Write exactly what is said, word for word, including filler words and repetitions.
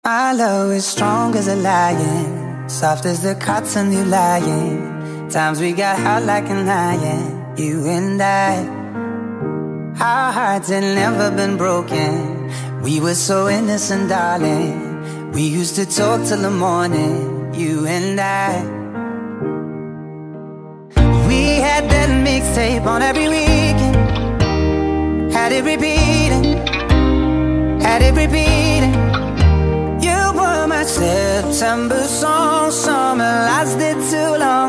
Our love is strong as a lion, soft as the cotton you lying. Times we got hot like an iron, you and I. Our hearts had never been broken. We were so innocent, darling. We used to talk till the morning, you and I. We had that mixtape on every weekend. Had it repeating, had it repeating. You were my September song, summer lasted too long.